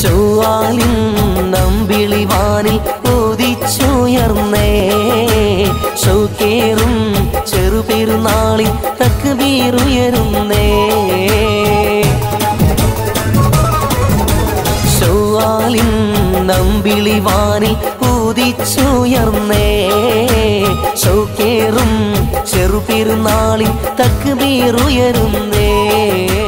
ശൗവാലിൻ നമ്പിളിവാനിൽ ഉദിച്ചുയർന്നേ ശൗക്കേറും ചെറുപെരുന്നാളിൽ തക്ബീറുയരുന്നേ ശൗവാലിൻ നമ്പിളിവാനിൽ ഉദിച്ചുയർന്നേ ശൗക്കേറും ചെറുപെരുന്നാളിൽ തക്ബീറുയരുന്നേ